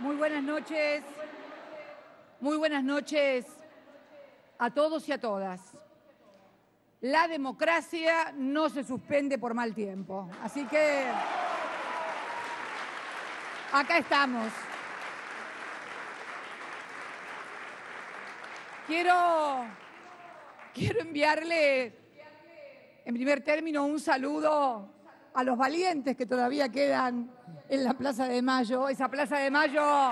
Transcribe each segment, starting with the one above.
Muy buenas noches a todos y a todas. La democracia no se suspende por mal tiempo, así que acá estamos. Quiero enviarle, en primer término, un saludo a los valientes que todavía quedan en la Plaza de Mayo. Esa Plaza de Mayo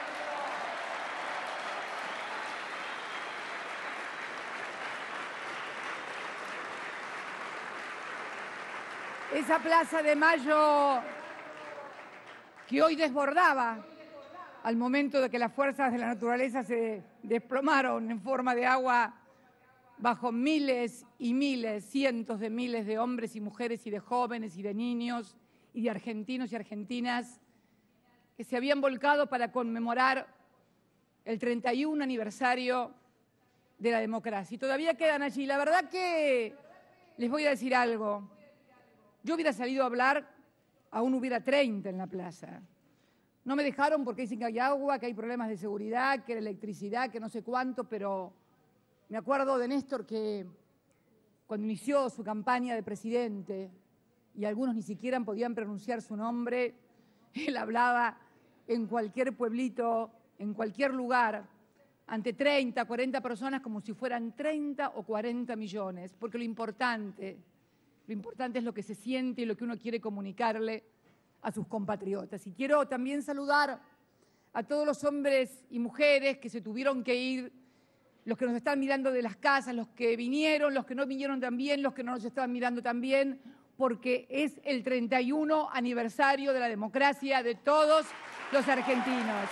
que hoy desbordaba al momento de que las fuerzas de la naturaleza se desplomaron en forma de agua bajo miles y miles, cientos de miles de hombres y mujeres y de jóvenes y de niños y de argentinos y argentinas que se habían volcado para conmemorar el 31 aniversario de la democracia. Y todavía quedan allí. La verdad que les voy a decir algo. Yo hubiera salido a hablar, aún hubiera 30 en la plaza. No me dejaron porque dicen que hay agua, que hay problemas de seguridad, que hay electricidad, que no sé cuánto, pero me acuerdo de Néstor que cuando inició su campaña de presidente, y algunos ni siquiera podían pronunciar su nombre, él hablaba en cualquier pueblito, en cualquier lugar, ante 30, 40 personas como si fueran 30 o 40 millones, porque lo importante es lo que se siente y lo que uno quiere comunicarle a sus compatriotas. Y quiero también saludar a todos los hombres y mujeres que se tuvieron que ir, los que nos están mirando de las casas, los que vinieron, los que no vinieron también, los que no nos estaban mirando también, porque es el 31 aniversario de la democracia de todos los argentinos.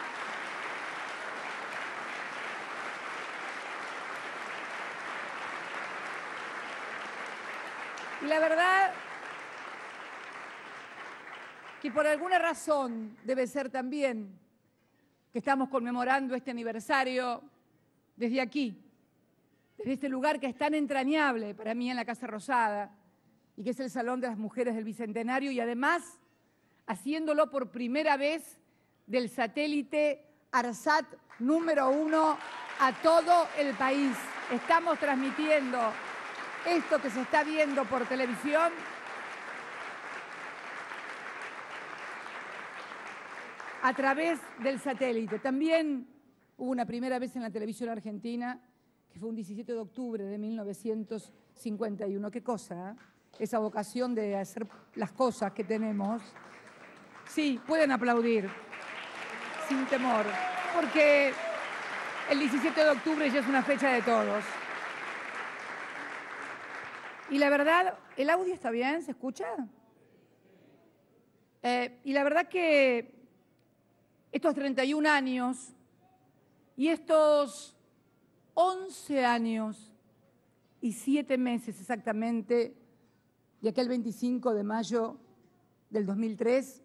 Y la verdad que por alguna razón debe ser también que estamos conmemorando este aniversario desde aquí, desde este lugar que es tan entrañable para mí en la Casa Rosada y que es el Salón de las Mujeres del Bicentenario, y además haciéndolo por primera vez del satélite ARSAT número 1 a todo el país. Estamos transmitiendo esto que se está viendo por televisión a través del satélite. También hubo una primera vez en la televisión argentina, que fue un 17 de octubre de 1951. Qué cosa, ¿eh? Esa vocación de hacer las cosas que tenemos. Sí, pueden aplaudir, sin temor, porque el 17 de octubre ya es una fecha de todos. Y la verdad, ¿el audio está bien? ¿Se escucha? Y la verdad que estos 31 años y estos 11 años y 7 meses exactamente de aquel 25 de mayo del 2003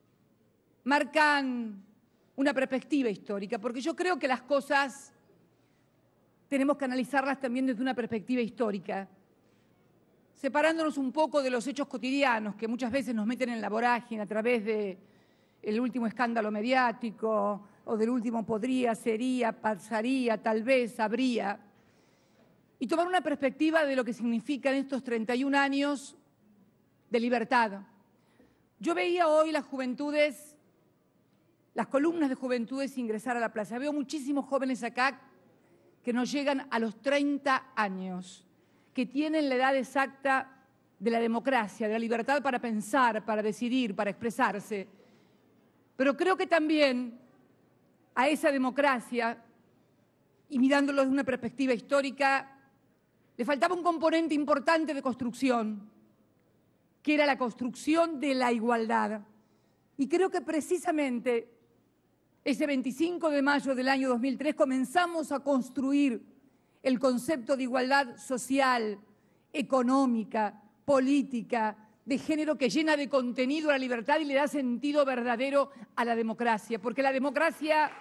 marcan una perspectiva histórica, porque yo creo que las cosas tenemos que analizarlas también desde una perspectiva histórica, separándonos un poco de los hechos cotidianos que muchas veces nos meten en la vorágine a través del último escándalo mediático o del último podría, sería, pasaría, tal vez, habría, y tomar una perspectiva de lo que significan estos 31 años de libertad. Yo veía hoy las juventudes, las columnas de juventudes ingresar a la plaza. Veo muchísimos jóvenes acá que no llegan a los 30 años, que tienen la edad exacta de la democracia, de la libertad para pensar, para decidir, para expresarse. Pero creo que también a esa democracia, y mirándolo desde una perspectiva histórica, le faltaba un componente importante de construcción, que era la construcción de la igualdad. Y creo que precisamente ese 25 de mayo del año 2003 comenzamos a construir el concepto de igualdad social, económica, política, de género, que llena de contenido a la libertad y le da sentido verdadero a la democracia. Porque la democracia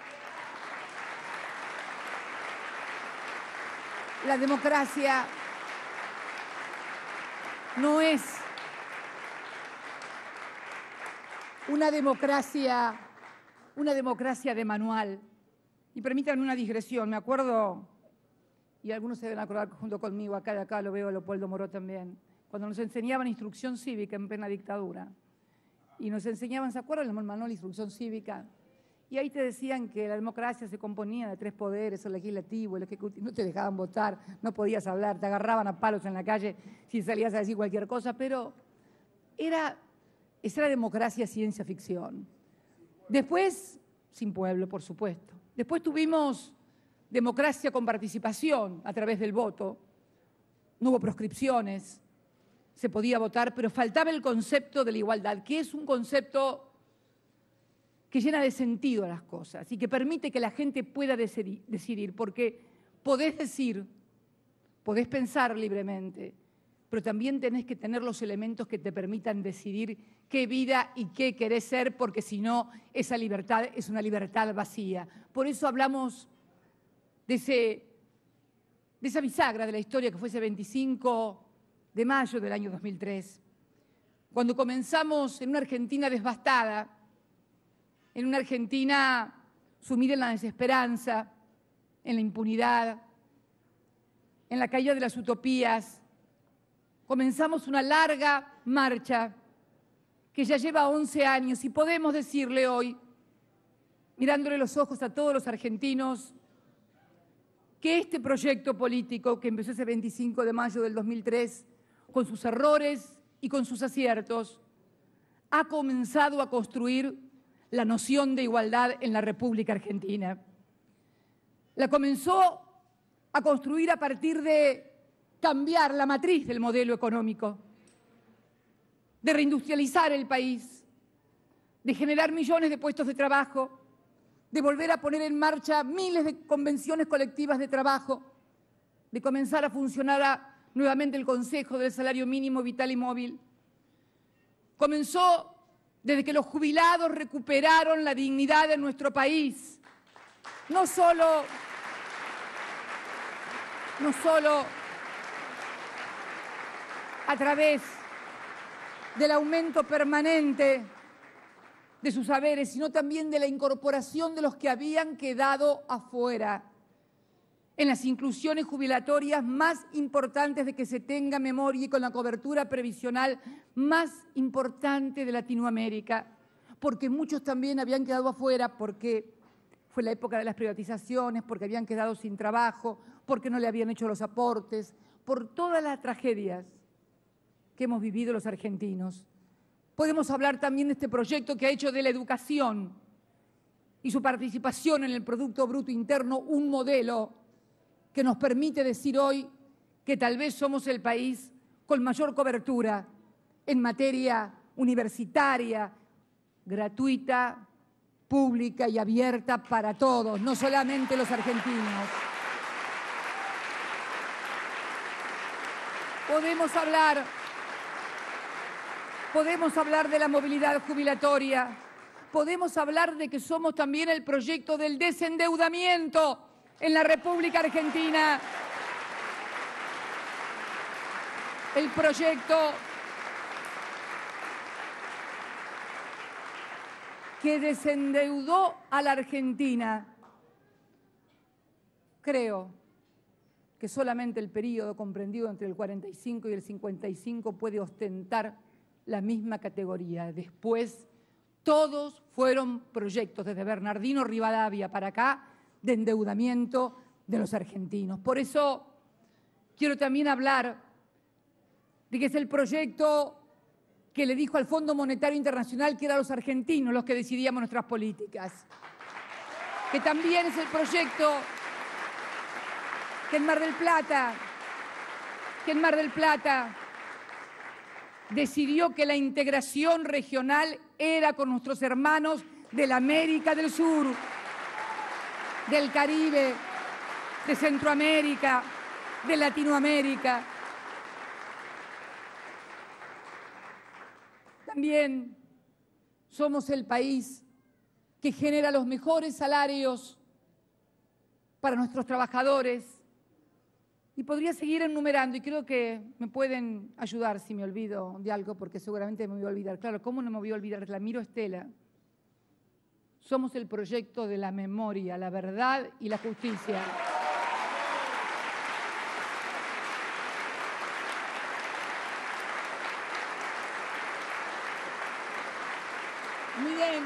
no es una democracia una democracia de manual. Y permítanme una digresión, me acuerdo, y algunos se deben acordar junto conmigo, acá de acá lo veo a Leopoldo Moró también, cuando nos enseñaban instrucción cívica en plena dictadura. Y nos enseñaban, ¿se acuerdan el manual de instrucción cívica? Y ahí te decían que la democracia se componía de 3 poderes, el legislativo, el ejecutivo, no te dejaban votar, no podías hablar, te agarraban a palos en la calle si salías a decir cualquier cosa, pero esa era democracia ciencia ficción. Después, sin pueblo, por supuesto. Después tuvimos democracia con participación a través del voto. No hubo proscripciones, se podía votar, pero faltaba el concepto de la igualdad, que es un concepto que llena de sentido a las cosas y que permite que la gente pueda decidir, porque podés decir, podés pensar libremente, pero también tenés que tener los elementos que te permitan decidir qué vida y qué querés ser, porque si no, esa libertad es una libertad vacía. Por eso hablamos de esa bisagra de la historia que fue ese 25 de mayo del año 2003, cuando comenzamos en una Argentina devastada, en una Argentina sumida en la desesperanza, en la impunidad, en la caída de las utopías. Comenzamos una larga marcha que ya lleva 11 años y podemos decirle hoy, mirándole los ojos a todos los argentinos, que este proyecto político que empezó ese 25 de mayo del 2003, con sus errores y con sus aciertos, ha comenzado a construir la noción de igualdad en la República Argentina. La comenzó a construir a partir de cambiar la matriz del modelo económico, de reindustrializar el país, de generar millones de puestos de trabajo, de volver a poner en marcha miles de convenciones colectivas de trabajo, de comenzar a funcionar nuevamente el Consejo del Salario Mínimo Vital y Móvil. Comenzó desde que los jubilados recuperaron la dignidad en nuestro país, no solo a través del aumento permanente de sus saberes, sino también de la incorporación de los que habían quedado afuera, en las inclusiones jubilatorias más importantes de que se tenga memoria y con la cobertura previsional más importante de Latinoamérica, porque muchos también habían quedado afuera porque fue la época de las privatizaciones, porque habían quedado sin trabajo, porque no le habían hecho los aportes, por todas las tragedias que hemos vivido los argentinos. Podemos hablar también de este proyecto que ha hecho de la educación y su participación en el Producto Bruto Interno un modelo que nos permite decir hoy que tal vez somos el país con mayor cobertura en materia universitaria, gratuita, pública y abierta para todos, no solamente los argentinos. Podemos hablar de la movilidad jubilatoria, podemos hablar de que somos también el proyecto del desendeudamiento en la República Argentina, el proyecto que desendeudó a la Argentina. Creo que solamente el periodo comprendido entre el 45 y el 55 puede ostentar la misma categoría. Después, todos fueron proyectos, desde Bernardino Rivadavia para acá, de endeudamiento de los argentinos. Por eso quiero también hablar de que es el proyecto que le dijo al Fondo Monetario Internacional que eran los argentinos los que decidíamos nuestras políticas. Que también es el proyecto que en Mar del Plata decidió que la integración regional era con nuestros hermanos de la América del Sur, del Caribe, de Centroamérica, de Latinoamérica. También somos el país que genera los mejores salarios para nuestros trabajadores. Y podría seguir enumerando, y creo que me pueden ayudar si me olvido de algo, porque seguramente me voy a olvidar. Claro, ¿cómo no me voy a olvidar? La miro a Estela. Somos el proyecto de la memoria, la verdad y la justicia. Miren,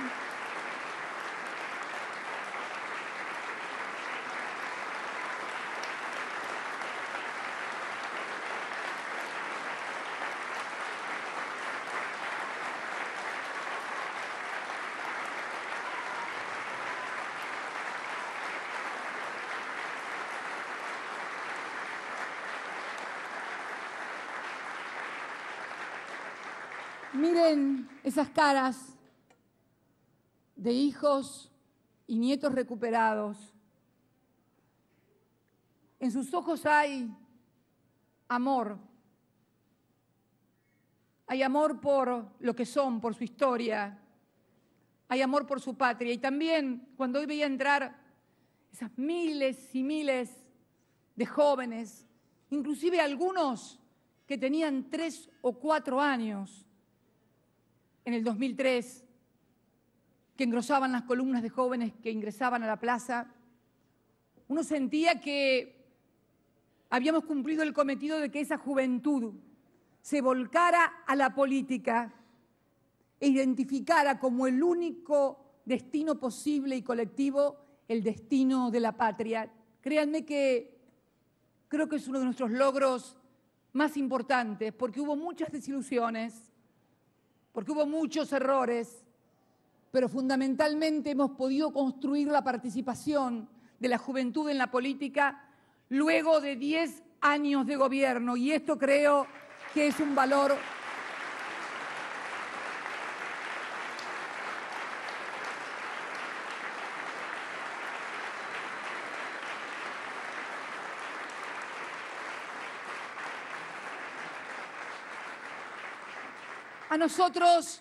miren esas caras de hijos y nietos recuperados. En sus ojos hay amor. Hay amor por lo que son, por su historia. Hay amor por su patria. Y también cuando hoy veía entrar esas miles y miles de jóvenes, inclusive algunos que tenían 3 o 4 años en el 2003, que engrosaban las columnas de jóvenes que ingresaban a la plaza, uno sentía que habíamos cumplido el cometido de que esa juventud se volcara a la política e identificara como el único destino posible y colectivo el destino de la patria. Créanme que creo que es uno de nuestros logros más importantes, porque hubo muchas desilusiones, porque hubo muchos errores, pero fundamentalmente hemos podido construir la participación de la juventud en la política luego de 10 años de gobierno, y esto creo que es un valor A nosotros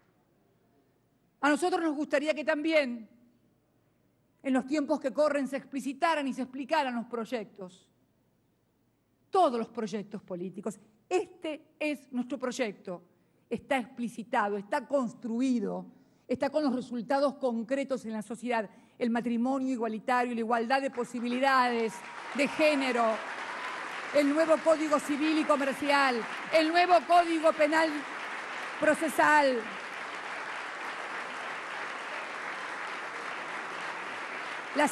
nos gustaría que también en los tiempos que corren se explicitaran y se explicaran los proyectos, todos los proyectos políticos. Este es nuestro proyecto, está explicitado, está construido, está con los resultados concretos en la sociedad, el matrimonio igualitario, la igualdad de posibilidades, de género, el nuevo Código Civil y Comercial, el nuevo Código Penal Procesal, la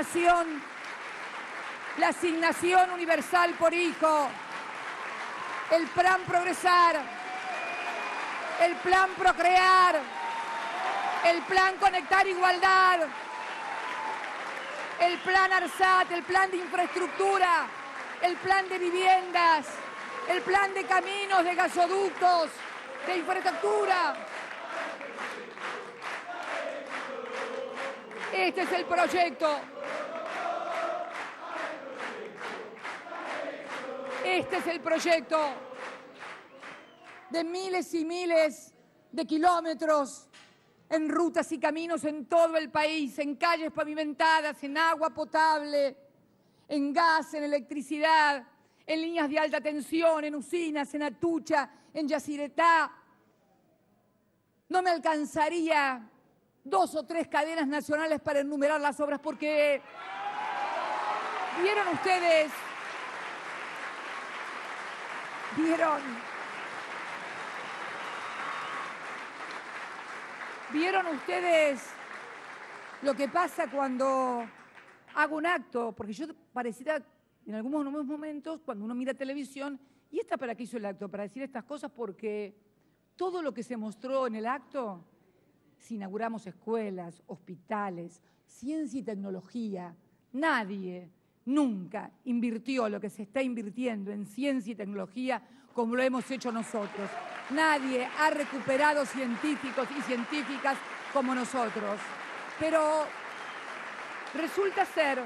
asignación universal por hijo, el plan Progresar, el plan Procrear, el plan Conectar Igualdad, el plan ARSAT, el plan de infraestructura, el plan de viviendas, el plan de caminos, de gasoductos, de infraestructura. Este es el proyecto. Este es el proyecto de miles y miles de kilómetros en rutas y caminos en todo el país, en calles pavimentadas, en agua potable, en gas, en electricidad, en líneas de alta tensión, en usinas, en Atucha, en Yacyretá. No me alcanzaría 2 o 3 cadenas nacionales para enumerar las obras, porque ¿vieron ustedes lo que pasa cuando hago un acto? Porque yo pareciera en algunos momentos, cuando uno mira televisión, ¿y esta para qué hizo el acto? Para decir estas cosas, porque todo lo que se mostró en el acto, si inauguramos escuelas, hospitales, ciencia y tecnología, nadie nunca invirtió lo que se está invirtiendo en ciencia y tecnología como lo hemos hecho nosotros. Nadie ha recuperado científicos y científicas como nosotros. Pero resulta ser,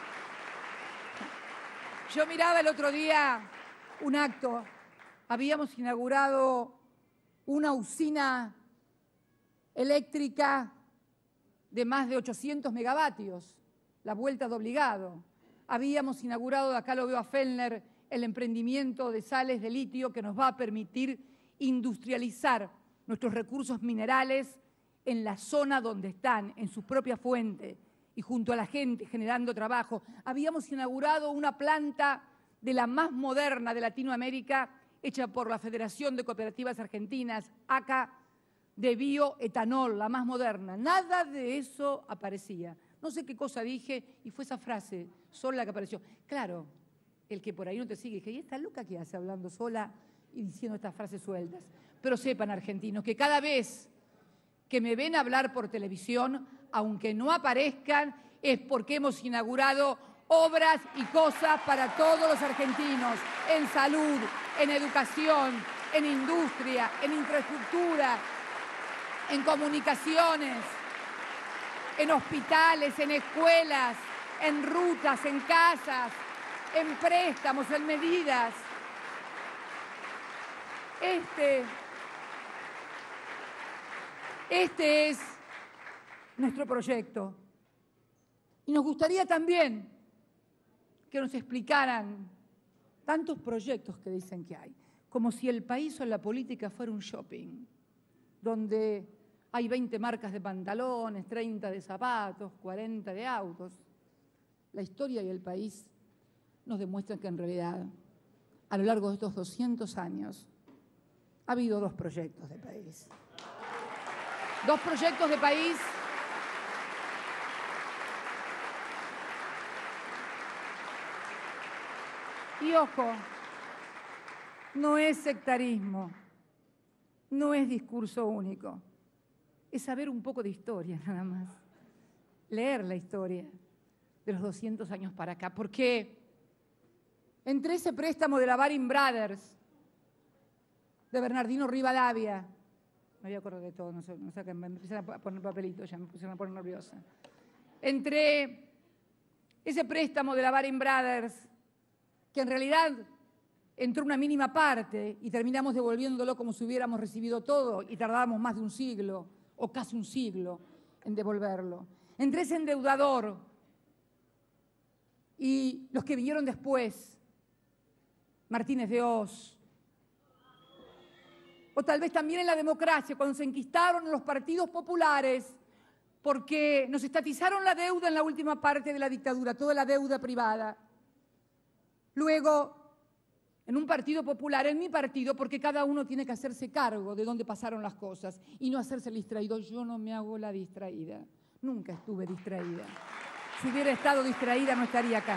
yo miraba el otro día un acto, habíamos inaugurado una usina eléctrica de más de 800 megavatios, la vuelta de obligado. Habíamos inaugurado, acá lo veo a Fellner, el emprendimiento de sales de litio que nos va a permitir industrializar nuestros recursos minerales en la zona donde están, en su propia fuente y junto a la gente generando trabajo. Habíamos inaugurado una planta de la más moderna de Latinoamérica, hecha por la Federación de Cooperativas Argentinas, ACA, de bioetanol, la más moderna. Nada de eso aparecía. No sé qué cosa dije y fue esa frase sola la que apareció. Claro, el que por ahí no te sigue, dije, ¿y esta loca qué hace hablando sola y diciendo estas frases sueltas? Pero sepan, argentinos, que cada vez que me ven hablar por televisión, aunque no aparezcan, es porque hemos inaugurado obras y cosas para todos los argentinos, en salud, en educación, en industria, en infraestructura, en comunicaciones, en hospitales, en escuelas, en rutas, en casas, en préstamos, en medidas. Este es nuestro proyecto. Y nos gustaría también que nos explicaran tantos proyectos que dicen que hay, como si el país o la política fuera un shopping, donde hay 20 marcas de pantalones, 30 de zapatos, 40 de autos. La historia y el país nos demuestran que en realidad, a lo largo de estos 200 años, ha habido dos proyectos de país. Dos proyectos de país y ojo, no es sectarismo, no es discurso único, es saber un poco de historia nada más, leer la historia de los 200 años para acá, porque entre ese préstamo de la Baring Brothers, de Bernardino Rivadavia, me voy a acordar de todo, no sé, me empiezan a poner papelitos, ya me pusieron a poner nerviosa. Entre ese préstamo de la Baring Brothers, que en realidad entró una mínima parte y terminamos devolviéndolo como si hubiéramos recibido todo y tardábamos más de un siglo o casi un siglo en devolverlo. Entre ese endeudador y los que vinieron después, Martínez de Oz, o tal vez también en la democracia, cuando se enquistaron los partidos populares, porque nos estatizaron la deuda en la última parte de la dictadura, toda la deuda privada. Luego, en un partido popular, en mi partido, porque cada uno tiene que hacerse cargo de dónde pasaron las cosas y no hacerse el distraído. Yo no me hago la distraída, nunca estuve distraída. Si hubiera estado distraída no estaría acá.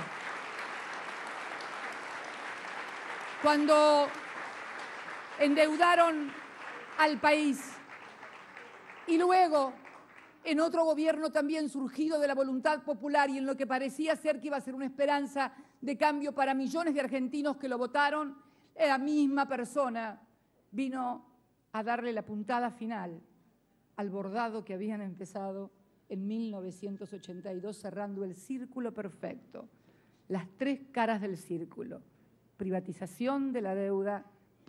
Cuando endeudaron al país y luego en otro gobierno también surgido de la voluntad popular y en lo que parecía ser que iba a ser una esperanza de cambio para millones de argentinos que lo votaron, la misma persona vino a darle la puntada final al bordado que habían empezado en 1982, cerrando el círculo perfecto, las tres caras del círculo: privatización de la deuda,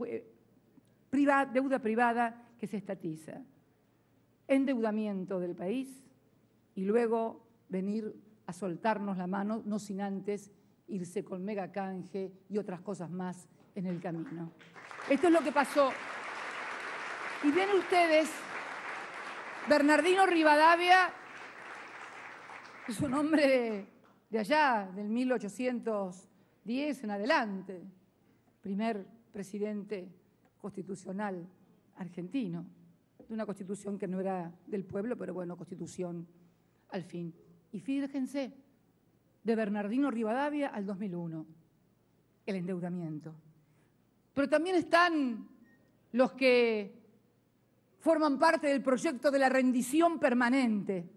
deuda privada que se estatiza, endeudamiento del país y luego venir a soltarnos la mano, no sin antes irse con megacanje y otras cosas más en el camino. Esto es lo que pasó. Y ven ustedes, Bernardino Rivadavia es un hombre de allá, del 1810 en adelante, primer presidente constitucional argentino, de una constitución que no era del pueblo, pero bueno, constitución al fin. Y fíjense, de Bernardino Rivadavia al 2001, el endeudamiento. Pero también están los que forman parte del proyecto de la rendición permanente.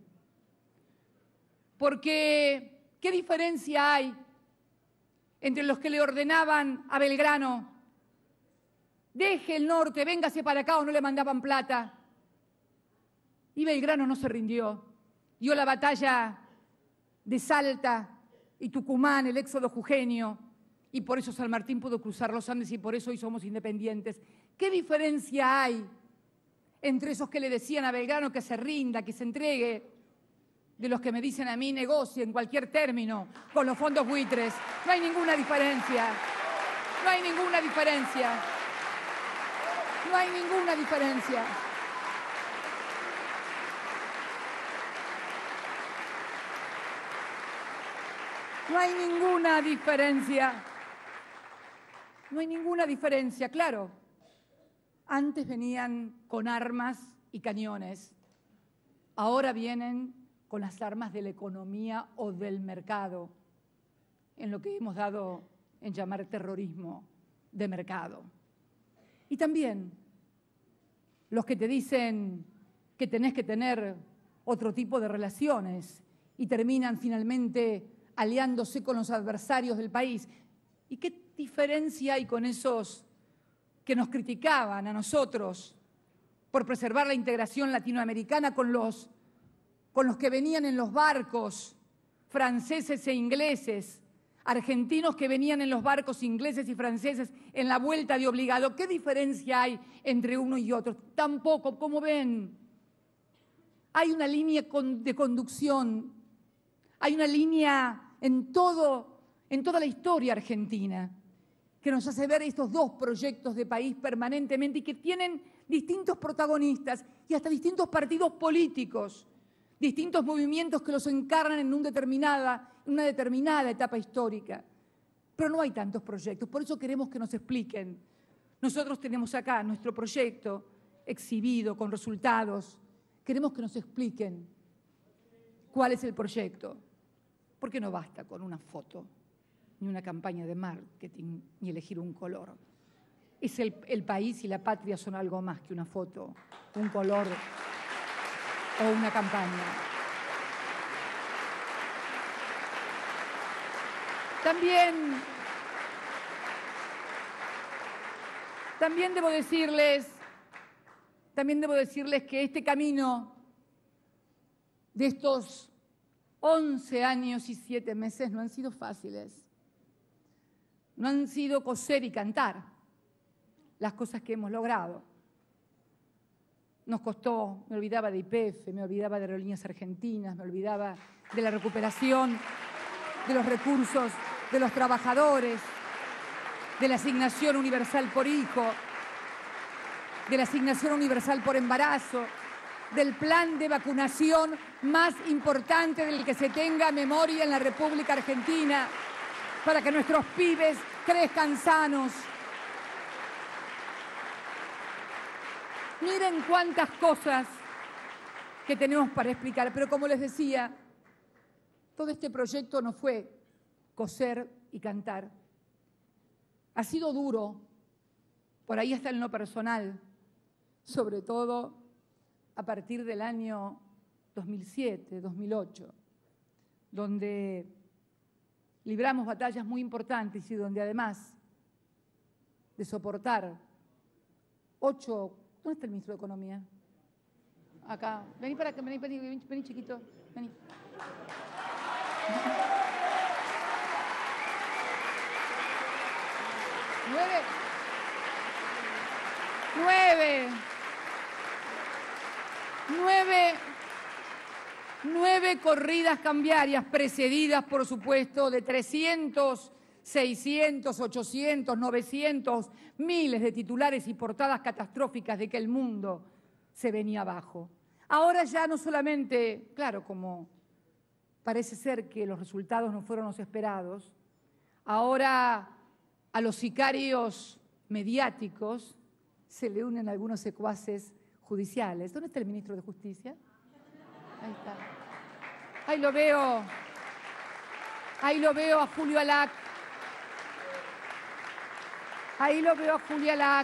Porque, ¿qué diferencia hay entre los que le ordenaban a Belgrano: deje el norte, véngase para acá, o no le mandaban plata? Y Belgrano no se rindió, dio la batalla de Salta y Tucumán, el éxodo jujeño, y por eso San Martín pudo cruzar los Andes y por eso hoy somos independientes. ¿Qué diferencia hay entre esos que le decían a Belgrano que se rinda, que se entregue, de los que me dicen a mí negocie en cualquier término con los fondos buitres? No hay ninguna diferencia. No hay ninguna diferencia. No hay ninguna diferencia. No hay ninguna diferencia. No hay ninguna diferencia, claro. Antes venían con armas y cañones. Ahora vienen con las armas de la economía o del mercado, en lo que hemos dado en llamar terrorismo de mercado. Y también los que te dicen que tenés que tener otro tipo de relaciones y terminan finalmente aliándose con los adversarios del país. ¿Y qué diferencia hay con esos que nos criticaban a nosotros por preservar la integración latinoamericana con los que venían en los barcos franceses e ingleses, argentinos que venían en los barcos ingleses y franceses en la vuelta de obligado? ¿Qué diferencia hay entre uno y otro? Tampoco, como ven, hay una línea de conducción, hay una línea en toda la historia argentina que nos hace ver estos dos proyectos de país permanentemente y que tienen distintos protagonistas y hasta distintos partidos políticos, distintos movimientos que los encarnan en una determinada etapa histórica. Pero no hay tantos proyectos, por eso queremos que nos expliquen. Nosotros tenemos acá nuestro proyecto exhibido con resultados. Queremos que nos expliquen cuál es el proyecto, porque no basta con una foto, ni una campaña de marketing, ni elegir un color. Es el país y la patria son algo más que una foto, un color o una campaña. También debo decirles que este camino de estos 11 años y 7 meses no han sido fáciles. No han sido coser y cantar las cosas que hemos logrado. Nos costó, me olvidaba de YPF, me olvidaba de Aerolíneas Argentinas, me olvidaba de la recuperación de los recursos de los trabajadores, de la asignación universal por hijo, de la asignación universal por embarazo, del plan de vacunación más importante del que se tenga memoria en la República Argentina, para que nuestros pibes crezcan sanos. Miren cuántas cosas que tenemos para explicar, pero como les decía, todo este proyecto no fue coser y cantar. Ha sido duro, por ahí hasta en lo personal, sobre todo a partir del año 2007, 2008, donde libramos batallas muy importantes y donde además de soportar 8... ¿Dónde está el ministro de Economía? Acá. Vení para acá, vení chiquito, vení. Nueve corridas cambiarias precedidas, por supuesto, de 300, 600, 800, 900, miles de titulares y portadas catastróficas de que el mundo se venía abajo. Ahora ya no solamente, claro, como parece ser que los resultados no fueron los esperados, ahora a los sicarios mediáticos se le unen algunos secuaces judiciales. ¿Dónde está el ministro de Justicia? Ahí está. Ahí lo veo a Julio Alac. Ahí lo veo a Julio Alac.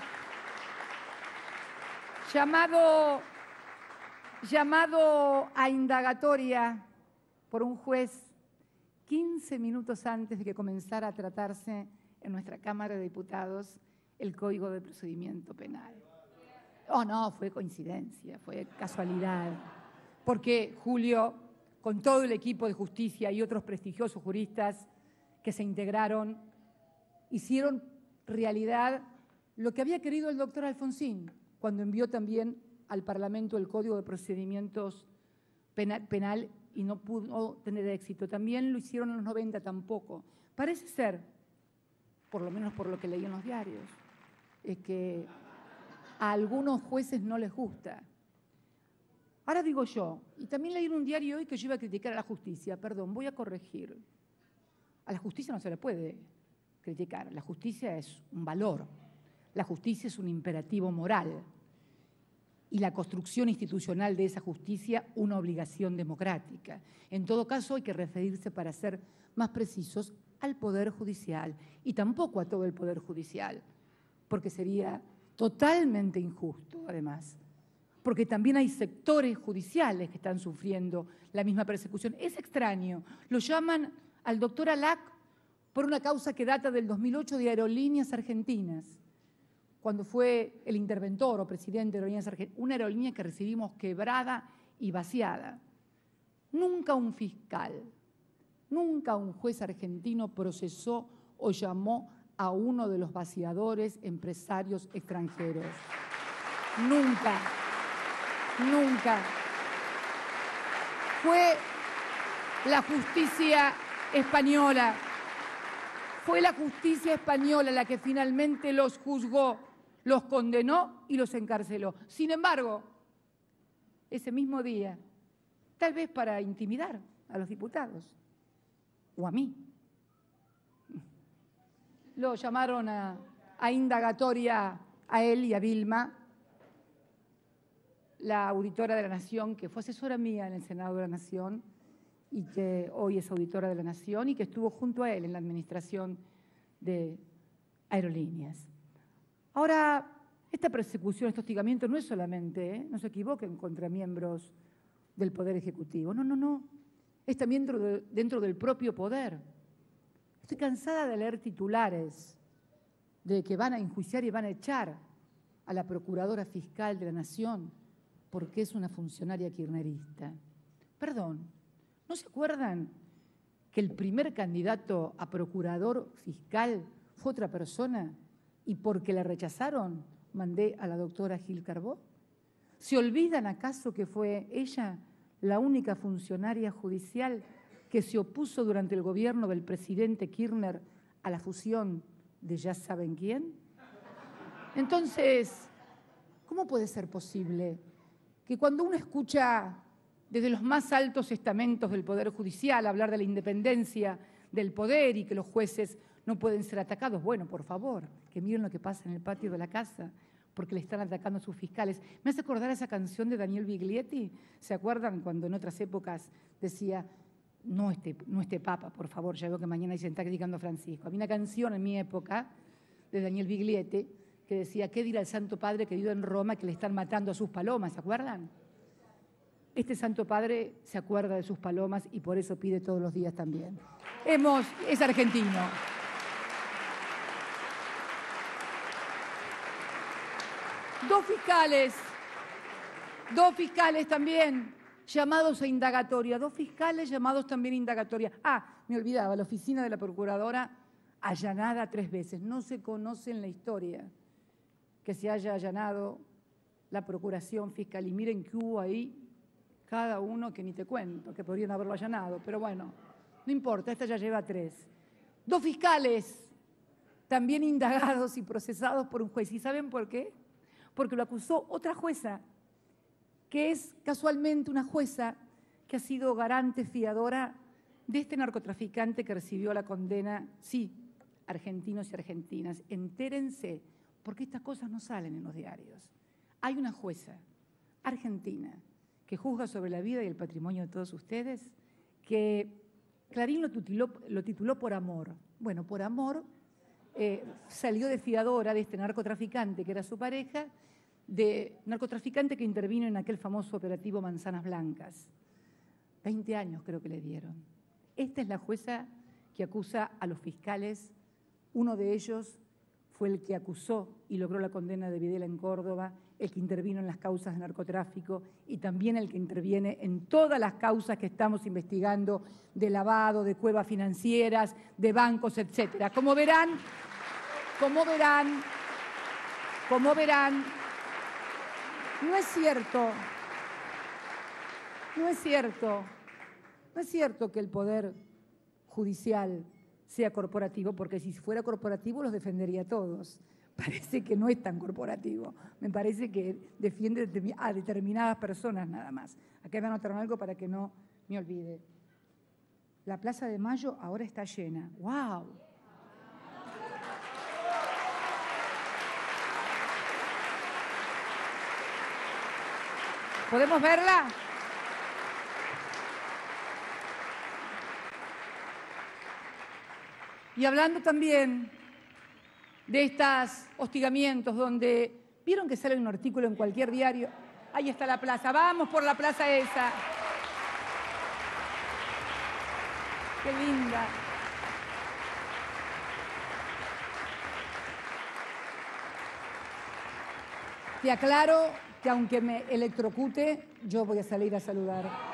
Llamado a indagatoria por un juez 15 minutos antes de que comenzara a tratarse en nuestra Cámara de Diputados el Código de Procedimiento Penal. Oh, no, fue coincidencia, fue casualidad, porque Julio, con todo el equipo de justicia y otros prestigiosos juristas que se integraron, hicieron realidad lo que había querido el doctor Alfonsín cuando envió también al Parlamento el Código de Procedimientos Penal y no pudo tener éxito. También lo hicieron en los 90 tampoco. Parece ser, por lo menos por lo que leí en los diarios, es que a algunos jueces no les gusta. Ahora digo yo, y también leí en un diario hoy que yo iba a criticar a la justicia, perdón, voy a corregir. A la justicia no se le puede criticar. La justicia es un valor. La justicia es un imperativo moral. Y la construcción institucional de esa justicia una obligación democrática. En todo caso, hay que referirse, para ser más precisos, al Poder Judicial y tampoco a todo el Poder Judicial, porque sería totalmente injusto, además, porque también hay sectores judiciales que están sufriendo la misma persecución. Es extraño, lo llaman al doctor Alac por una causa que data del 2008 de Aerolíneas Argentinas, cuando fue el interventor o presidente de Aerolíneas Argentinas, una aerolínea que recibimos quebrada y vaciada. Nunca un fiscal, nunca un juez argentino procesó o llamó a uno de los vaciadores empresarios extranjeros. Nunca, nunca. Fue la justicia española, la que finalmente los juzgó, los condenó y los encarceló. Sin embargo, ese mismo día, tal vez para intimidar a los diputados o a mí, lo llamaron a indagatoria a él y a Vilma, la auditora de la Nación, que fue asesora mía en el Senado de la Nación y que hoy es auditora de la Nación y que estuvo junto a él en la administración de Aerolíneas. Ahora, esta persecución, este hostigamiento no es solamente, no se equivoquen, contra miembros del Poder Ejecutivo. No, no, no. Es también dentro del propio poder. Estoy cansada de leer titulares de que van a enjuiciar y van a echar a la Procuradora Fiscal de la Nación porque es una funcionaria kirchnerista. Perdón, ¿no se acuerdan que el primer candidato a procurador fiscal fue otra persona y porque la rechazaron mandé a la doctora Gil Carbó? ¿Se olvidan acaso que fue ella la única funcionaria judicial que se opuso durante el gobierno del presidente Kirchner a la fusión de ya saben quién? Entonces, ¿cómo puede ser posible que cuando uno escucha desde los más altos estamentos del Poder Judicial hablar de la independencia del poder y que los jueces no pueden ser atacados? Bueno, por favor, que miren lo que pasa en el patio de la casa, porque le están atacando a sus fiscales. Me hace acordar esa canción de Daniel Biglietti. ¿Se acuerdan cuando en otras épocas decía, no este papa, por favor, ya veo que mañana dicen, está criticando a Francisco? Había una canción en mi época de Daniel Biglietti que decía, ¿qué dirá el Santo Padre querido en Roma que le están matando a sus palomas? ¿Se acuerdan? Este Santo Padre se acuerda de sus palomas y por eso pide todos los días también. Es argentino. Dos fiscales también llamados a indagatoria, me olvidaba, la oficina de la Procuradora allanada 3 veces. No se conoce en la historia que se haya allanado la Procuración Fiscal. Y miren que hubo ahí cada uno que ni te cuento, que podrían haberlo allanado, pero bueno, no importa, esta ya lleva 3. 2 fiscales también indagados y procesados por un juez. ¿Y saben por qué? Porque lo acusó otra jueza, que es casualmente una jueza que ha sido garante fiadora de este narcotraficante que recibió la condena, sí, argentinos y argentinas. Entérense, porque estas cosas no salen en los diarios. Hay una jueza argentina que juzga sobre la vida y el patrimonio de todos ustedes, que Clarín lo tituló por amor. Bueno, por amor salió de fiadora de este narcotraficante que era su pareja, de narcotraficante que intervino en aquel famoso operativo Manzanas Blancas. 20 años creo que le dieron. Esta es la jueza que acusa a los fiscales. Uno de ellos fue el que acusó y logró la condena de Videla en Córdoba, el que intervino en las causas de narcotráfico y también el que interviene en todas las causas que estamos investigando de lavado, de cuevas financieras, de bancos, etcétera. Como verán, no es cierto que el Poder Judicial sea corporativo, porque si fuera corporativo los defendería a todos. Parece que no es tan corporativo. Me parece que defiende a determinadas personas nada más. Acá me anotaron algo para que no me olvide. La Plaza de Mayo ahora está llena. ¡Wow! ¿Podemos verla? Y hablando también de estos hostigamientos donde vieron que sale un artículo en cualquier diario. Ahí está la plaza. Vamos por la plaza esa. Qué linda. Te aclaro que aunque me electrocute, yo voy a salir a saludar.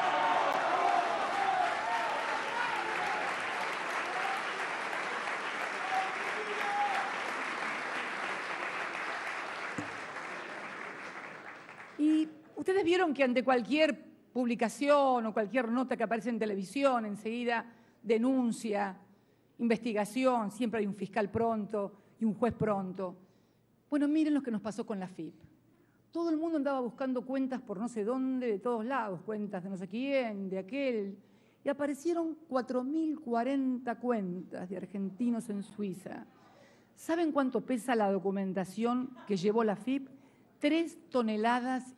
Y ustedes vieron que ante cualquier publicación o cualquier nota que aparece en televisión, enseguida denuncia, investigación, siempre hay un fiscal pronto y un juez pronto. Bueno, miren lo que nos pasó con la FIP. Todo el mundo andaba buscando cuentas por no sé dónde, de todos lados, cuentas de no sé quién, de aquel, y aparecieron 4.040 cuentas de argentinos en Suiza. ¿Saben cuánto pesa la documentación que llevó la FIP? 3,5 toneladas.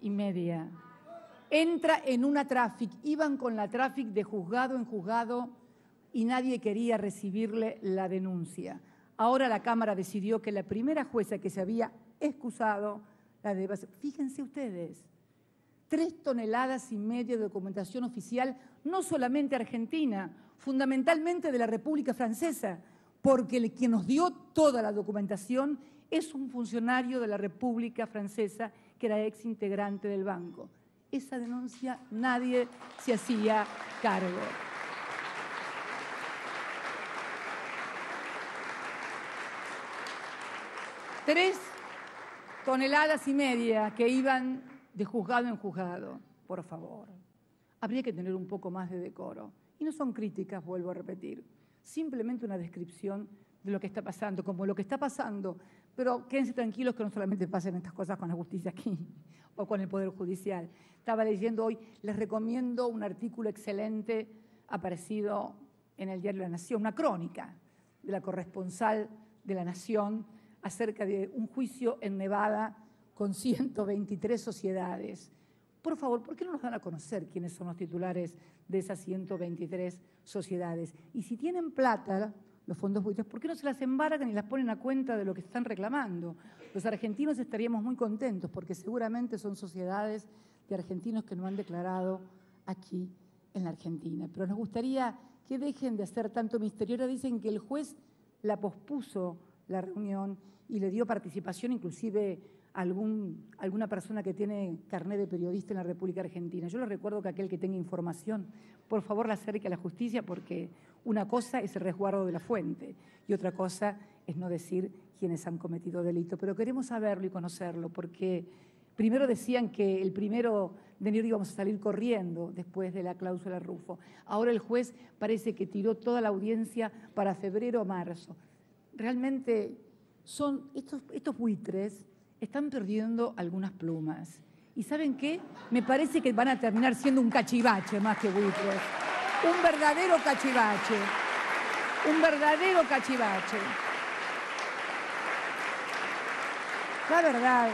Entra en una traffic, iban con la traffic de juzgado en juzgado y nadie quería recibirle la denuncia. Ahora la Cámara decidió que la primera jueza que se había excusado la deba hacer. Fíjense ustedes, 3,5 toneladas de documentación oficial, no solamente argentina, fundamentalmente de la República Francesa, porque quien nos dio toda la documentación es un funcionario de la República Francesa que era ex integrante del banco. Esa denuncia nadie se hacía cargo. Tres 3,5 toneladas que iban de juzgado en juzgado. Por favor, habría que tener un poco más de decoro. Y no son críticas, vuelvo a repetir, simplemente una descripción de lo que está pasando, como lo que está pasando. Pero quédense tranquilos que no solamente pasen estas cosas con la justicia aquí o con el Poder Judicial. Estaba leyendo hoy, les recomiendo un artículo excelente aparecido en el diario La Nación, una crónica de la corresponsal de La Nación acerca de un juicio en Nevada con 123 sociedades. Por favor, ¿por qué no nos dan a conocer quiénes son los titulares de esas 123 sociedades? Y si tienen plata, los fondos buitres, ¿por qué no se las embargan y las ponen a cuenta de lo que están reclamando? Los argentinos estaríamos muy contentos porque seguramente son sociedades de argentinos que no han declarado aquí en la Argentina. Pero nos gustaría que dejen de hacer tanto misterio. Ahora dicen que el juez la pospuso la reunión y le dio participación inclusive a alguna persona que tiene carnet de periodista en la República Argentina. Yo les recuerdo que aquel que tenga información, por favor la acerque a la justicia, porque una cosa es el resguardo de la fuente y otra cosa es no decir quiénes han cometido delito. Pero queremos saberlo y conocerlo, porque primero decían que el 1 de enero íbamos a salir corriendo después de la cláusula Rufo. Ahora el juez parece que tiró toda la audiencia para febrero o marzo. Realmente son estos buitres están perdiendo algunas plumas. ¿Y saben qué? Me parece que van a terminar siendo un cachivache más que buitres. Un verdadero cachivache. Un verdadero cachivache. La verdad.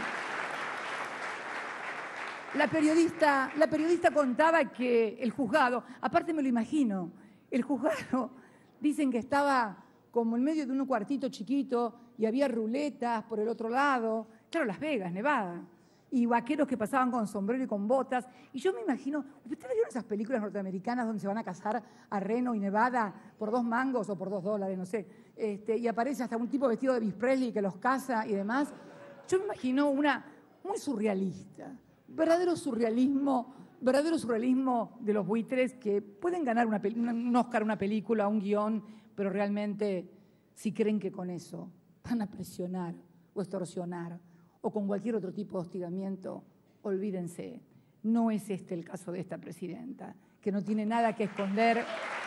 La periodista contaba que el juzgado, aparte me lo imagino, el juzgado, dicen que estaba como en medio de un cuartito chiquito y había ruletas por el otro lado. Claro, Las Vegas, Nevada, y vaqueros que pasaban con sombrero y con botas. Y yo me imagino, ¿ustedes vieron esas películas norteamericanas donde se van a casar a Reno y Nevada por 2 mangos o por $2, no sé? Y aparece hasta un tipo vestido de Elvis Presley que los casa y demás. Yo me imagino una muy surrealista, verdadero surrealismo de los buitres que pueden ganar un Oscar, una película, un guión, pero realmente si creen que con eso van a presionar o extorsionar o con cualquier otro tipo de hostigamiento, olvídense, no es este el caso de esta presidenta, que no tiene nada que esconder,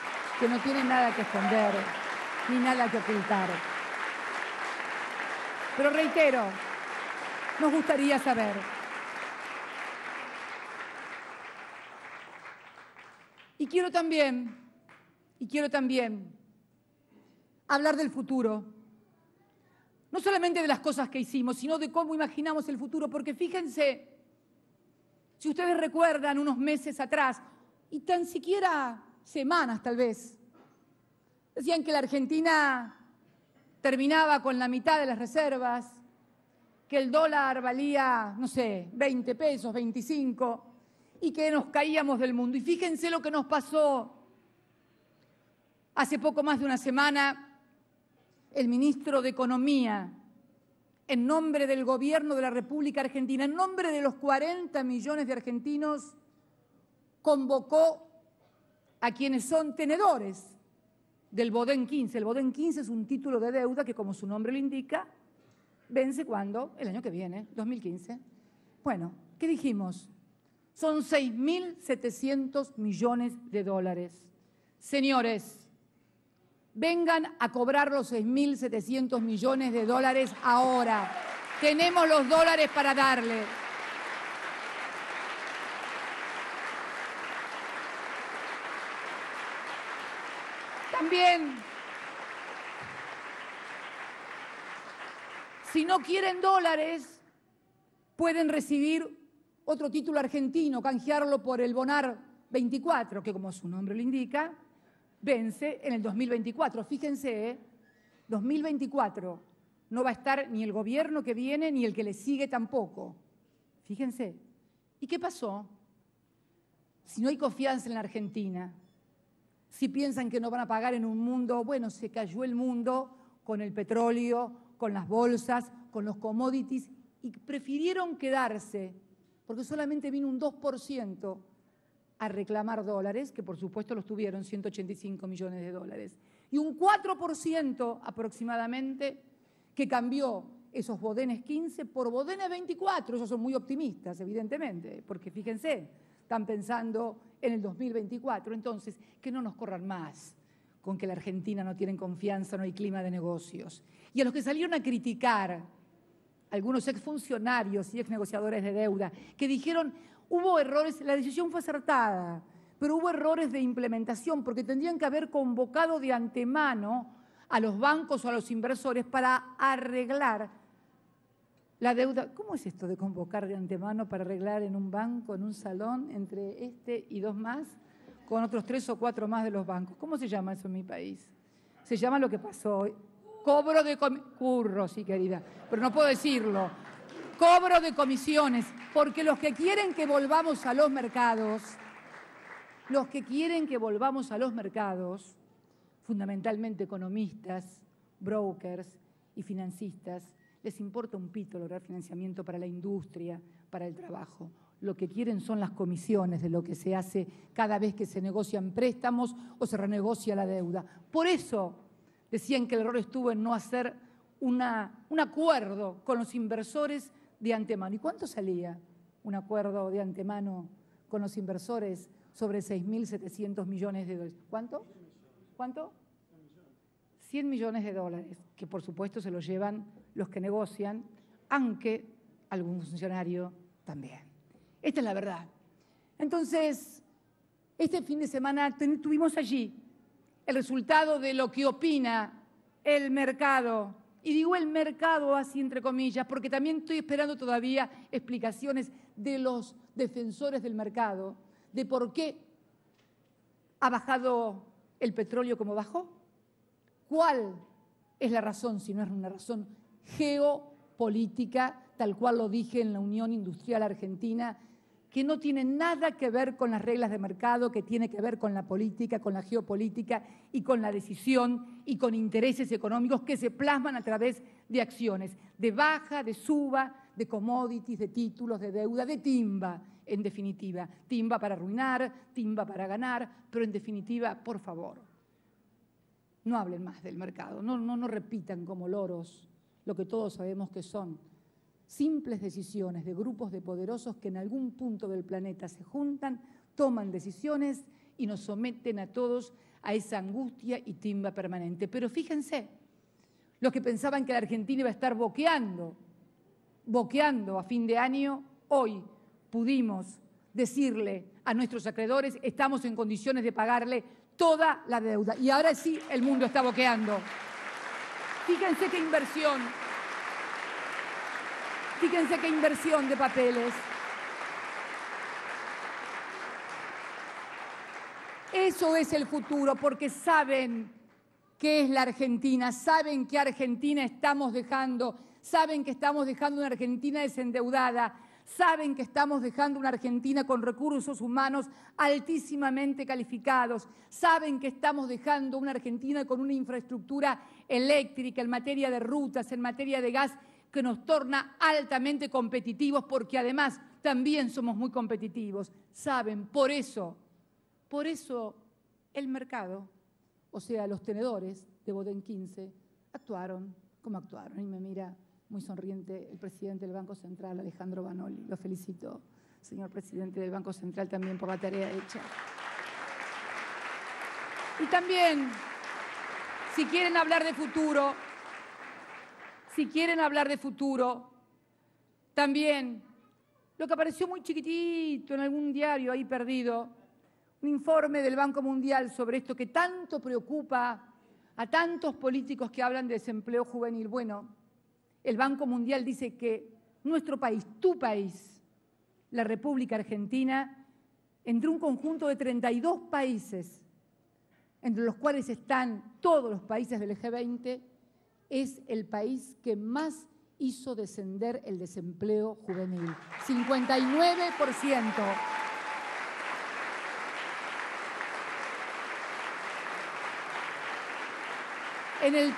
ni nada que ocultar. Pero reitero, nos gustaría saber y quiero también Y quiero también hablar del futuro. No solamente de las cosas que hicimos, sino de cómo imaginamos el futuro. Porque fíjense, si ustedes recuerdan unos meses atrás, y tan siquiera semanas tal vez, decían que la Argentina terminaba con la mitad de las reservas, que el dólar valía, no sé, 20 pesos, 25, y que nos caíamos del mundo. Y fíjense lo que nos pasó hace poco más de una semana. El ministro de Economía, en nombre del gobierno de la República Argentina, en nombre de los 40 millones de argentinos, convocó a quienes son tenedores del Bodén 15. El Bodén 15 es un título de deuda que, como su nombre lo indica, vence ¿cuándo? El año que viene, 2015. Bueno, ¿qué dijimos? Son 6.700 millones de dólares. Señores, vengan a cobrar los 6.700 millones de dólares ahora. Tenemos los dólares para darle. También, si no quieren dólares, pueden recibir otro título argentino, canjearlo por el Bonar 24, que como su nombre lo indica, vence en el 2024. Fíjense, 2024 no va a estar ni el gobierno que viene ni el que le sigue tampoco. Fíjense. ¿Y qué pasó? Si no hay confianza en la Argentina, si piensan que no van a pagar en un mundo, bueno, se cayó el mundo con el petróleo, con las bolsas, con los commodities, y prefirieron quedarse, porque solamente vino un 2% a reclamar dólares, que por supuesto los tuvieron, 185 millones de dólares, y un 4% aproximadamente que cambió esos bodenes 15 por bodenes 24. Ellos son muy optimistas, evidentemente, porque fíjense, están pensando en el 2024. Entonces, que no nos corran más con que la Argentina no tiene confianza, no hay clima de negocios. Y a los que salieron a criticar, algunos exfuncionarios y exnegociadores de deuda, que dijeron, hubo errores, la decisión fue acertada, pero hubo errores de implementación, porque tendrían que haber convocado de antemano a los bancos o a los inversores para arreglar la deuda. ¿Cómo es esto de convocar de antemano para arreglar en un banco, en un salón, entre este y dos más, con otros 3 o 4 más de los bancos? ¿Cómo se llama eso en mi país? Se llama lo que pasó hoy. Cobro de curro, sí, querida, pero no puedo decirlo. Cobro de comisiones, porque los que quieren que volvamos a los mercados, fundamentalmente economistas, brokers y financistas, les importa un pito lograr financiamiento para la industria, para el trabajo. Lo que quieren son las comisiones de lo que se hace cada vez que se negocian préstamos o se renegocia la deuda. Por eso decían que el error estuvo en no hacer un acuerdo con los inversores de antemano. ¿Y cuánto salía un acuerdo de antemano con los inversores sobre 6.700 millones de dólares? ¿Cuánto? 100 millones de dólares, que por supuesto se los llevan los que negocian, aunque algún funcionario también. Esta es la verdad. Entonces, este fin de semana tuvimos allí el resultado de lo que opina el mercado. Y digo el mercado así entre comillas, porque también estoy esperando todavía explicaciones de los defensores del mercado, de por qué ha bajado el petróleo como bajó. ¿Cuál es la razón, si no es una razón geopolítica, tal cual lo dije en la Unión Industrial Argentina, que no tiene nada que ver con las reglas de mercado, que tiene que ver con la política, con la geopolítica y con la decisión y con intereses económicos que se plasman a través de acciones, de baja, de suba, de commodities, de títulos, de deuda, de timba, en definitiva. Timba para arruinar, timba para ganar, pero en definitiva, por favor, no hablen más del mercado, no repitan como loros lo que todos sabemos que son simples decisiones de grupos de poderosos que en algún punto del planeta se juntan, toman decisiones y nos someten a todos a esa angustia y timba permanente. Pero fíjense, los que pensaban que la Argentina iba a estar boqueando a fin de año, hoy pudimos decirle a nuestros acreedores, estamos en condiciones de pagarle toda la deuda. Y ahora sí el mundo está boqueando. Fíjense qué inversión. Fíjense qué inversión de papeles. Eso es el futuro, porque saben qué es la Argentina, saben qué Argentina estamos dejando, saben que estamos dejando una Argentina desendeudada, saben que estamos dejando una Argentina con recursos humanos altísimamente calificados, saben que estamos dejando una Argentina con una infraestructura eléctrica en materia de rutas, en materia de gas, que nos torna altamente competitivos, porque además también somos muy competitivos. Saben, por eso el mercado, o sea, los tenedores de Bodén 15, actuaron como actuaron. Y me mira muy sonriente el presidente del Banco Central, Alejandro Banoli. Lo felicito, señor presidente del Banco Central, también por la tarea hecha. Y también, si quieren hablar de futuro, también lo que apareció muy chiquitito en algún diario ahí perdido, un informe del Banco Mundial sobre esto que tanto preocupa a tantos políticos que hablan de desempleo juvenil. Bueno, el Banco Mundial dice que nuestro país, tu país, la República Argentina, entre un conjunto de 32 países, entre los cuales están todos los países del G20, es el país que más hizo descender el desempleo juvenil. 59%. En el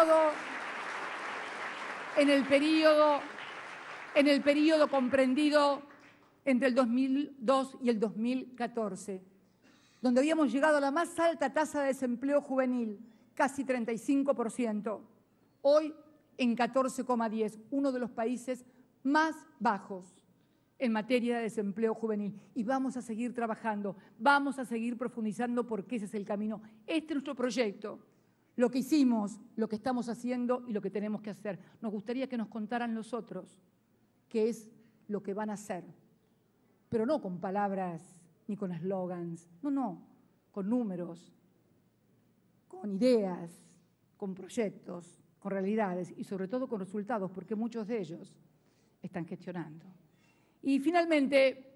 periodo comprendido entre el 2002 y el 2014, donde habíamos llegado a la más alta tasa de desempleo juvenil, casi 35%, hoy en 14,10, uno de los países más bajos en materia de desempleo juvenil. Y vamos a seguir trabajando, vamos a seguir profundizando, porque ese es el camino. Este es nuestro proyecto. Lo que hicimos, lo que estamos haciendo y lo que tenemos que hacer. Nos gustaría que nos contaran los otros qué es lo que van a hacer, pero no con palabras ni con eslogans, no, con números, con ideas, con proyectos, con realidades y sobre todo con resultados, porque muchos de ellos están gestionando. Y finalmente,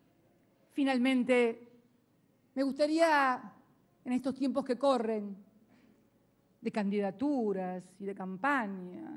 me gustaría, en estos tiempos que corren, de candidaturas y de campañas,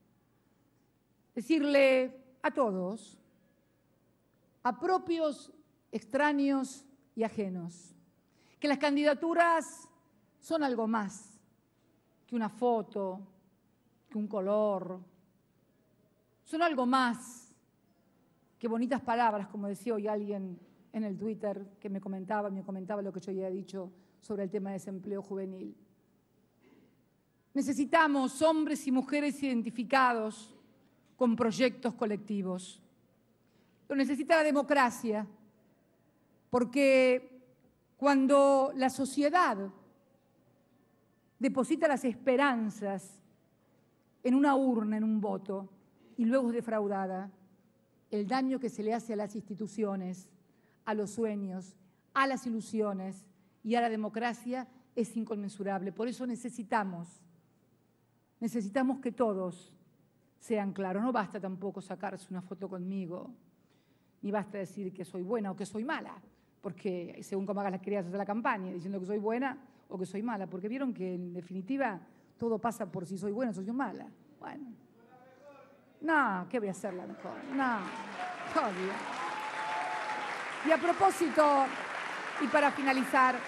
decirle a todos, a propios, extraños y ajenos, que las candidaturas son algo más que una foto, que un color, son algo más que bonitas palabras, como decía hoy alguien en el Twitter que me comentaba lo que yo había dicho sobre el tema de desempleo juvenil. Necesitamos hombres y mujeres identificados con proyectos colectivos. Lo necesita la democracia, porque cuando la sociedad deposita las esperanzas en una urna, en un voto, y luego es defraudada, el daño que se le hace a las instituciones, a los sueños, a las ilusiones y a la democracia es inconmensurable. Por eso necesitamos que todos sean claros. No basta tampoco sacarse una foto conmigo, ni basta decir que soy buena o que soy mala, porque según cómo hagas las crianzas de la campaña, diciendo que soy buena o que soy mala, porque vieron que en definitiva todo pasa por si soy buena o si soy mala. Bueno, no, ¿qué voy a hacer la mejor? No, obvio. Y a propósito, y para finalizar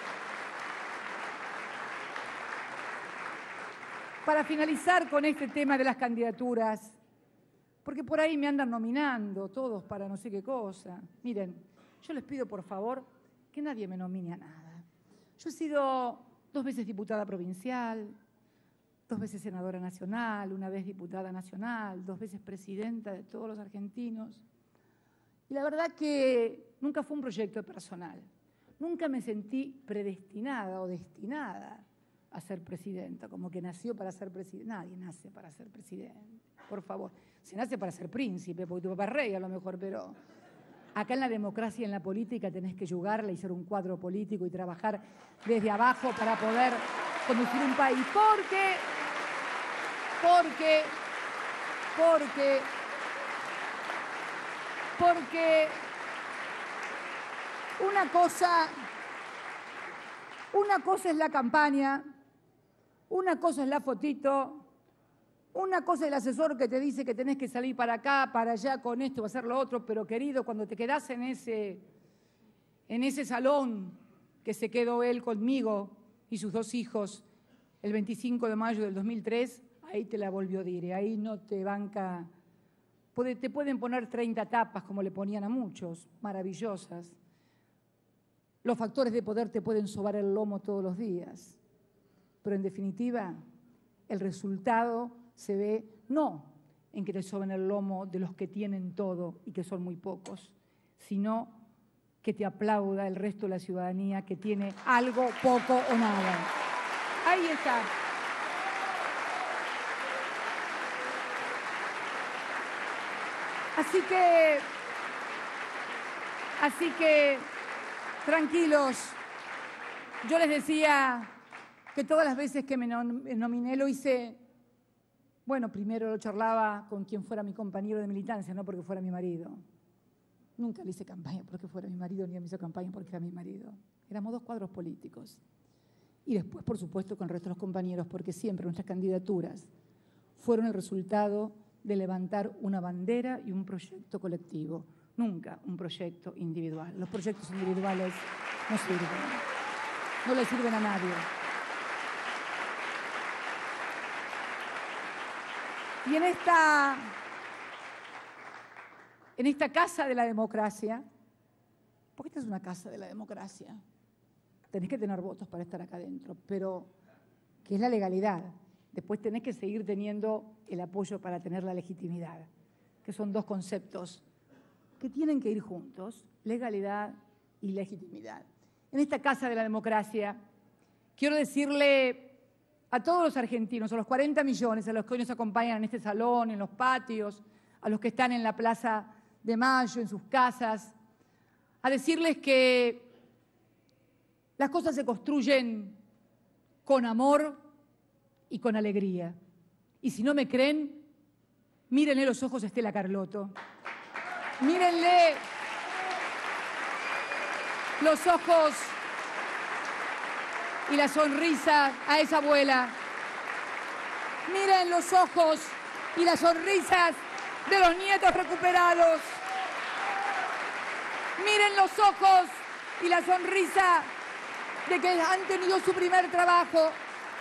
con este tema de las candidaturas, porque por ahí me andan nominando todos para no sé qué cosa. Miren, yo les pido por favor que nadie me nomine a nada. Yo he sido 2 veces diputada provincial, 2 veces senadora nacional, 1 vez diputada nacional, 2 veces presidenta de todos los argentinos. Y la verdad que nunca fue un proyecto personal. Nunca me sentí predestinada o destinada a ser presidenta, como que nació para ser presidenta. Nadie nace para ser presidente, por favor. Se nace para ser príncipe, porque tu papá es rey a lo mejor, pero Acá en la democracia y en la política tenés que yugarla y ser un cuadro político y trabajar desde abajo para poder conducir un país. Porque una cosa es la campaña, una cosa es la fotito, una cosa es el asesor que te dice que tenés que salir para acá, para allá, con esto, hacer lo otro, pero querido, cuando te quedás en ese salón que se quedó él conmigo y sus 2 hijos el 25 de mayo del 2003, ahí te la volvió a decir, ahí no te banca. Te pueden poner 30 tapas, como le ponían a muchos, maravillosas. Los factores de poder te pueden sobar el lomo todos los días, pero en definitiva el resultado se ve no en que te soben el lomo de los que tienen todo y que son muy pocos, sino que te aplauda el resto de la ciudadanía que tiene algo, poco o nada. Ahí está. Así que, tranquilos, yo les decía que todas las veces que me nominé lo hice, bueno, primero lo charlaba con quien fuera mi compañero de militancia, no porque fuera mi marido. Nunca le hice campaña porque fuera mi marido, ni me hizo campaña porque era mi marido. Éramos 2 cuadros políticos. Y después, por supuesto, con el resto de los compañeros, porque siempre nuestras candidaturas fueron el resultado de levantar una bandera y un proyecto colectivo, nunca un proyecto individual. Los proyectos individuales no sirven, no le sirven a nadie. Y en esta casa de la democracia, porque esta es una casa de la democracia, tenés que tener votos para estar acá adentro, pero que es la legalidad. Después tenés que seguir teniendo el apoyo para tener la legitimidad, que son 2 conceptos que tienen que ir juntos, legalidad y legitimidad. En esta casa de la democracia, quiero decirle a todos los argentinos, a los 40 millones, a los que hoy nos acompañan en este salón, en los patios, a los que están en la Plaza de Mayo, en sus casas, a decirles que las cosas se construyen con amor y con alegría. Y si no me creen, mírenle los ojos a Estela Carlotto. Mírenle los ojos y la sonrisa a esa abuela. Miren los ojos y las sonrisas de los nietos recuperados. Miren los ojos y la sonrisa de que han tenido su primer trabajo.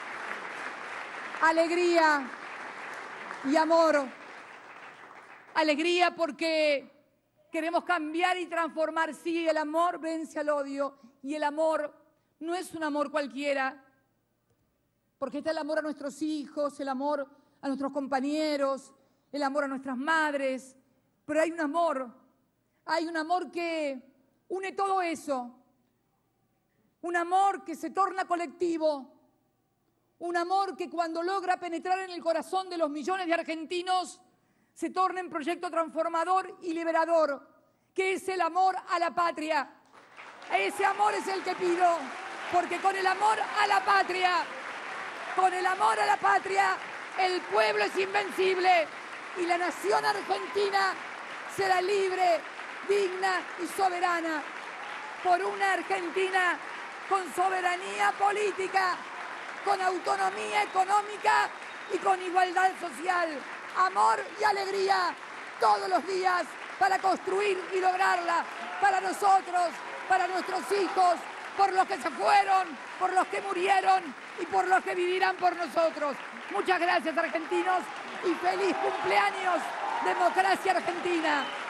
Alegría y amor. Alegría porque queremos cambiar y transformar. Sí, el amor vence al odio y el amor no es un amor cualquiera, porque está el amor a nuestros hijos, el amor a nuestros compañeros, el amor a nuestras madres, pero hay un amor que une todo eso, un amor que se torna colectivo, un amor que cuando logra penetrar en el corazón de los millones de argentinos se torna en proyecto transformador y liberador, que es el amor a la patria. Ese amor es el que pido, porque con el amor a la patria, el pueblo es invencible y la nación argentina será libre, digna y soberana por una Argentina con soberanía política, con autonomía económica y con igualdad social. Amor y alegría todos los días para construir y lograrla para nosotros, para nuestros hijos, por los que se fueron, por los que murieron y por los que vivirán por nosotros. Muchas gracias, argentinos, y feliz cumpleaños, democracia argentina.